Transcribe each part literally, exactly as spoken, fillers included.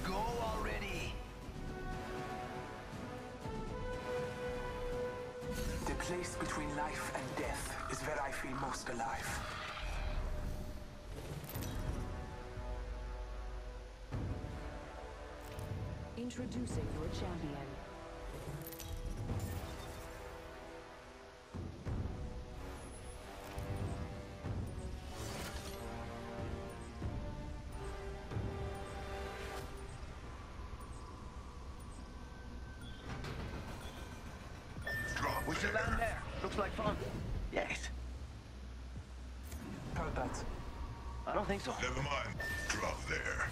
go already. The place between life and death is where I feel most alive. Introducing your champion. We should land there. Looks like fun. Yes. Heard that. I don't think so. Never mind. Drop there.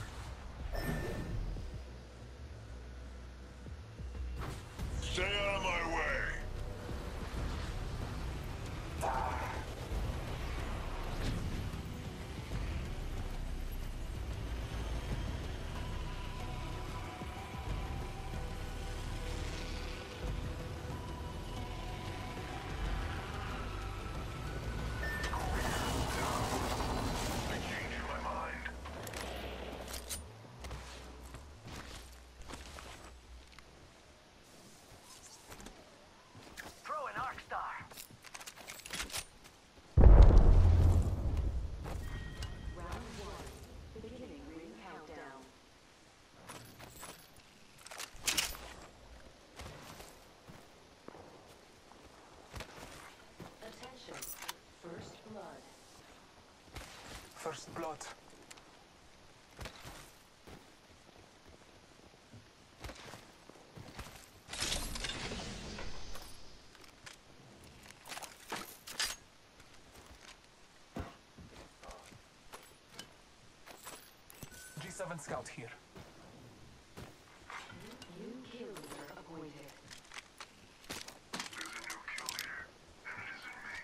Stay out of my way. First blood. G seven scout here. New kill leader appointed. There's a new kill leader, and it isn't me.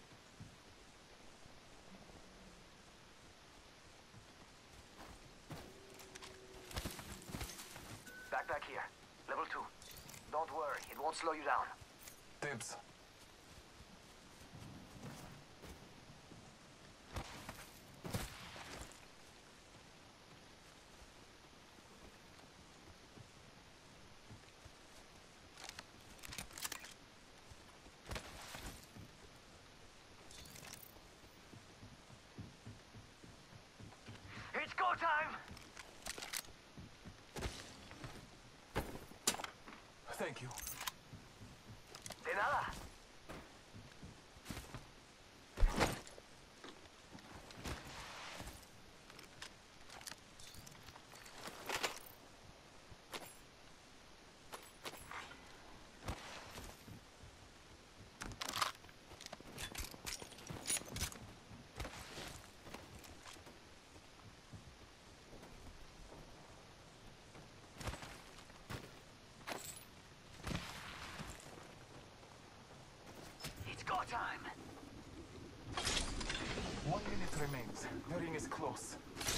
Backpack here. Level two. Don't worry, it won't slow you down. Dibs. It's go time! Thank you. De nada. Go time! One minute remains. The ring is close.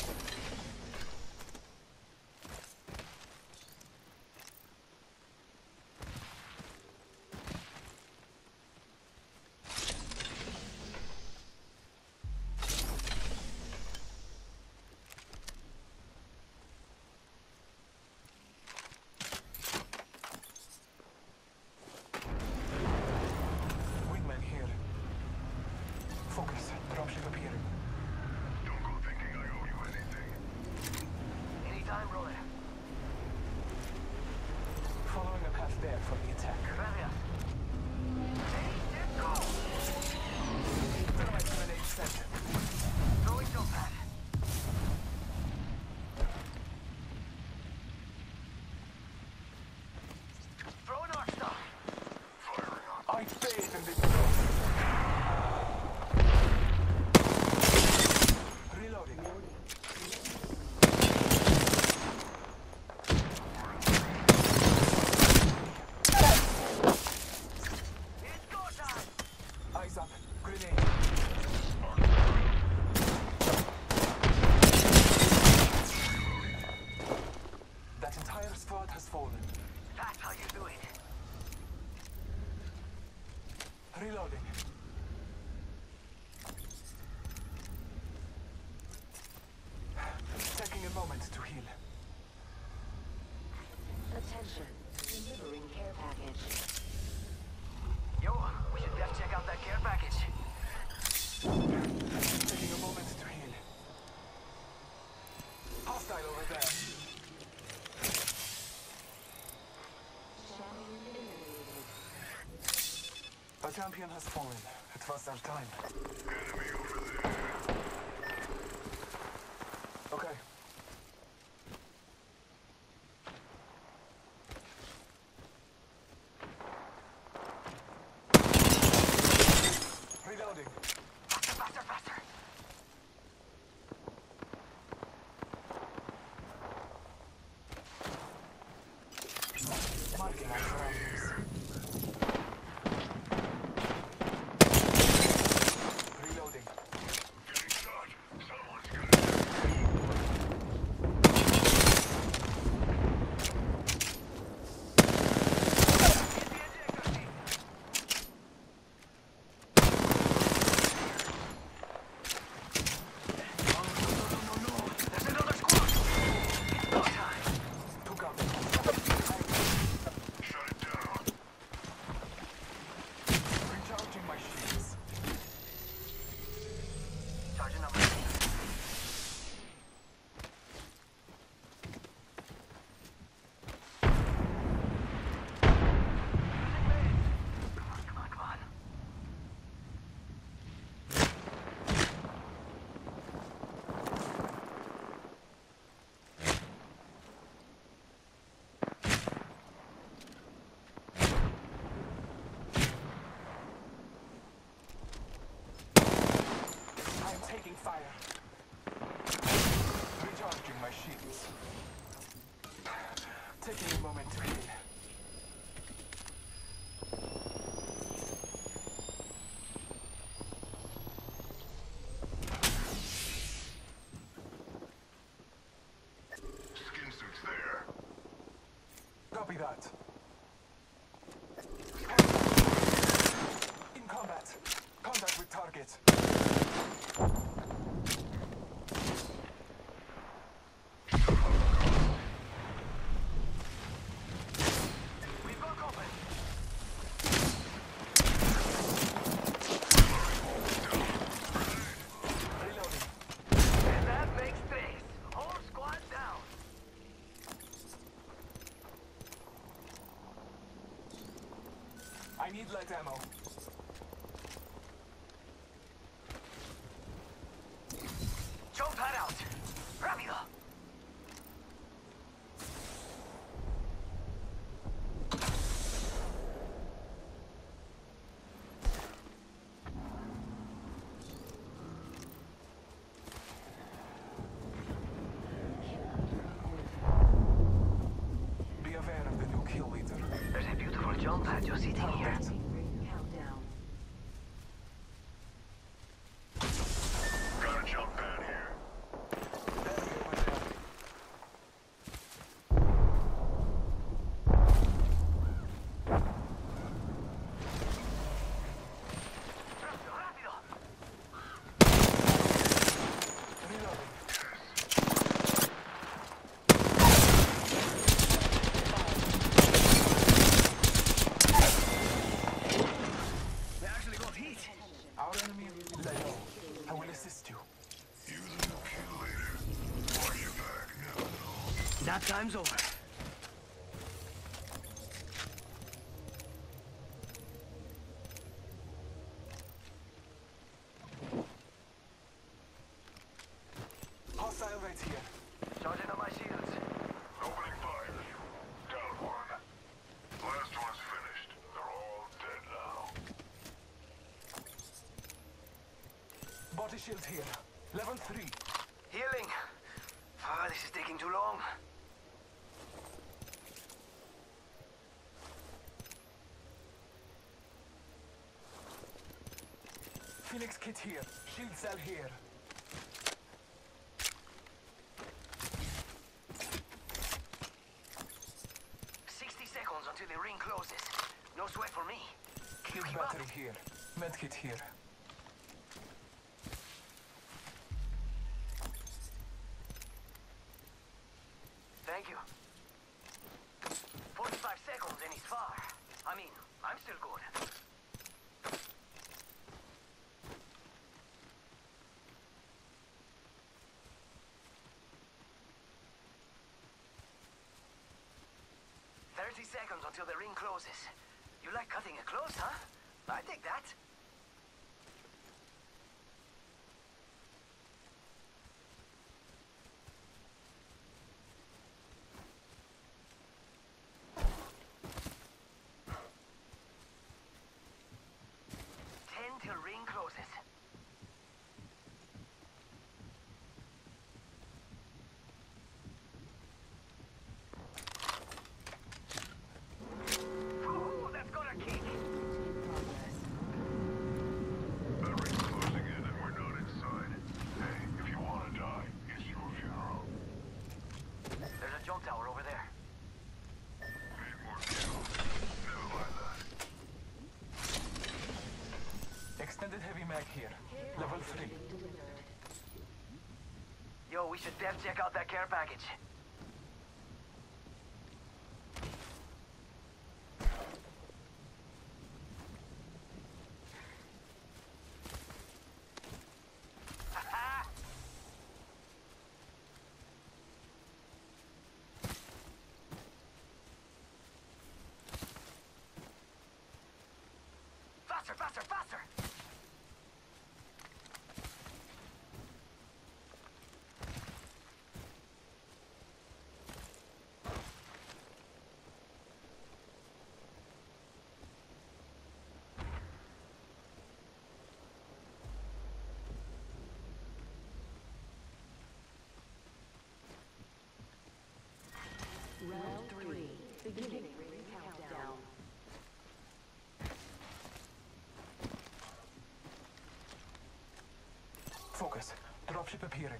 Focus. Dropship appearing. Don't go thinking I owe you anything. Anytime, brother. Following a path there for the attack. Gracias. Ready, set, go! Thermite grenade set. Throwing jump pad. Throw an arc star. Firing on. I bathe in this dust. Reloading. It's go time! Eyes up. Grenade. That entire squad has fallen. That's how you do it. Reloading. Taking a moment to heal. Attention. Delivering care package. Yo, we should def check out that care package. Taking a moment to heal. Hostile over there. Champion eliminated. A champion has fallen. It was our time. Enemy over there. Okay. Reloading. Faster, faster, faster. Marking our surroundings. Reloading. Getting shot. Someone's gonna... There's another squad. It's go time. Took out. Shut it down. Recharging my shields. Sergeant number Come on, come on, come on. I am taking fire. Recharging my shields. Taking a moment to heal. Skin suits there. Copy that. In combat. Contact with target. We've got company. Reloading. And that makes three. Whole squad down. I need light ammo. Jump pad out. Rápido. Be aware of the new kill leader. There's a beautiful jump pad just sitting here. Ring countdown. Got a jump pad here. Enemy over there. Rápido, rápido. Reloading. They actually got heat. Our enemy, Leo. I will assist you. You the new kill leader. Watch your back now. That time's over. Hostile right here. Charging on my shields. Opening fire. Down one. Last one's finished. They're all dead now. Body shield here. Level three. Healing. Ah, this is taking too long. Phoenix kit here. Shield cell here. Sixty seconds until the ring closes. No sweat for me. Shield Keep up. battery here. Medkit here. Thank you. I mean, I'm still good. Thirty seconds until the ring closes. You like cutting it close, huh? I dig that. Ten till ring closes. Ooh, that's got a kick. The ring's closing in and we're not inside. Hey, if you want to die, it's your funeral. There's a jump tower over there. Need more fuel. Never mind that. Extended heavy mag here. Level three. Yo, we should def check out that care package. Faster, faster, faster! Round three. Beginning ring countdown. Focus. Dropship appearing.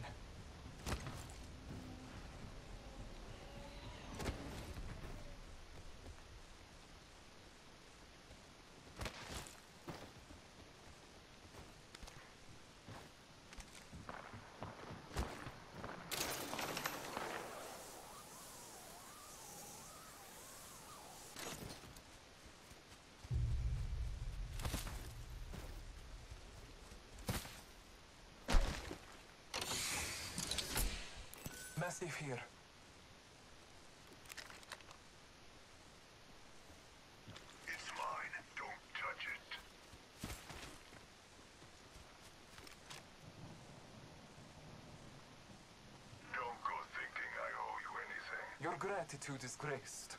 Massive here. It's mine. Don't touch it. Don't go thinking I owe you anything. Your gratitude is graced.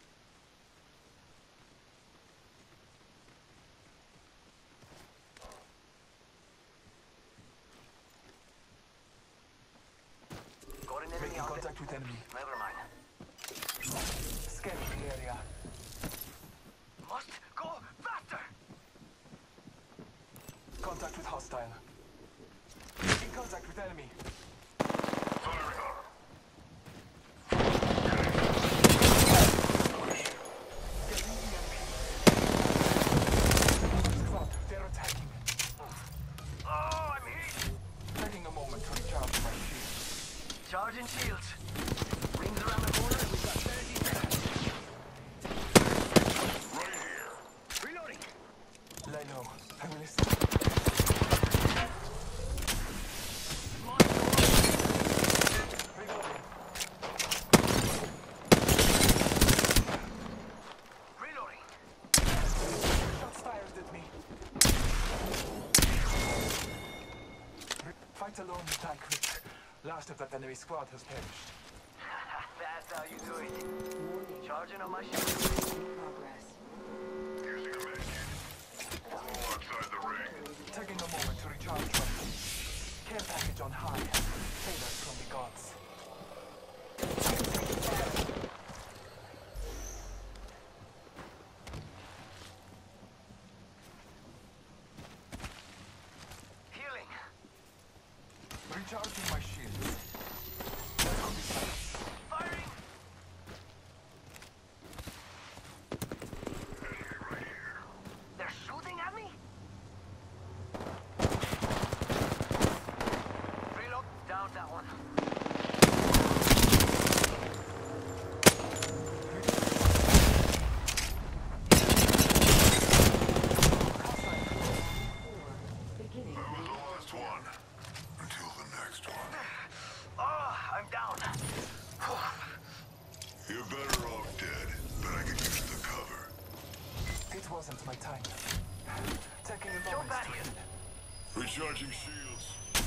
Got an enemy Making out there. contact with enemy. Never mind. Scanning the area. Must go faster! Contact with hostile. In contact with enemy. Firing on him. Getting E M P. Squad, they're attacking. Oh, I'm hit! Taking a moment to recharge my shield. Charging shields. Rings around the corner and we've got thirty seconds. Right here. Reloading! Lay low. I will listen. Reloading. Reloading! Shots fired at me. Fight alone, die quick. Last of that enemy squad has perished. That's how you do it. Warning. Charging on my shield. Progress. Using a medkit. We're all outside the ring. Taking a moment to recharge my care package on high. Favors from the gods. Healing. Recharging my shields. That could be You're better off dead, but I could use the cover. It wasn't my time. Taking a Jump moment out to here. heal. Recharging shields.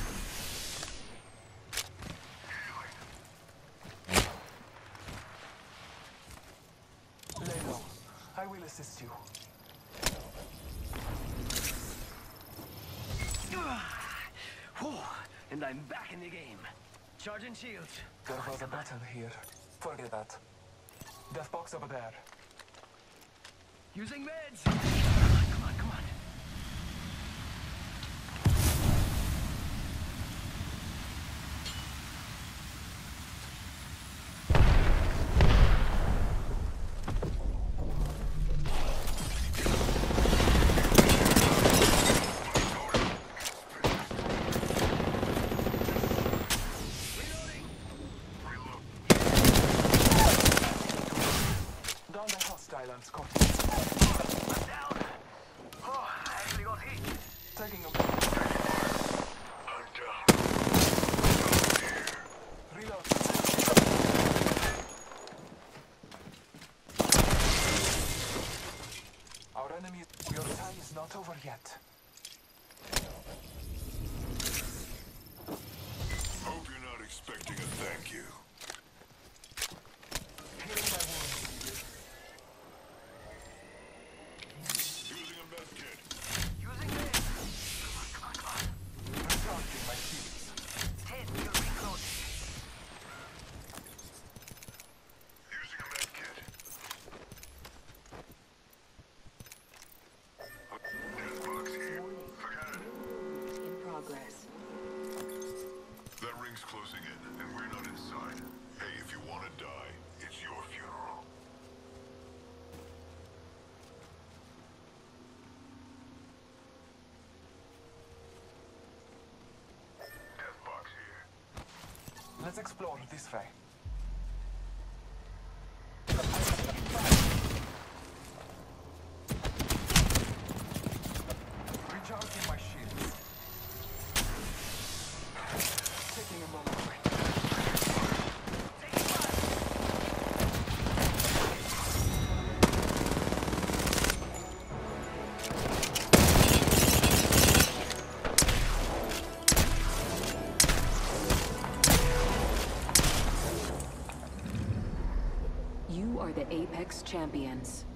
Lay low. I will assist you. Whew, and I'm back in the game. Charging shields. There was a battle here. Forget that. Death box over there. Using meds. Come on, come on, come on. Down the hostile and Scott. I'm down. Oh, I actually got hit. Taking a moment. I'm down. Reload. Our enemy, your time is not over yet. Hope you're not expecting a thank you. Healing my wounds. Using a med kit. Using meds. Come on, come on, come on. Recharging my shields. Ten, you're reloading. Using a med kit. Death box here. Forget it. In progress. That ring's closing in, and we're not inside. Hey, if you want to die, it's your funeral. Death box here. Let's explore this way. Recharging my shields. Taking a moment to wait. You are the Apex Champions.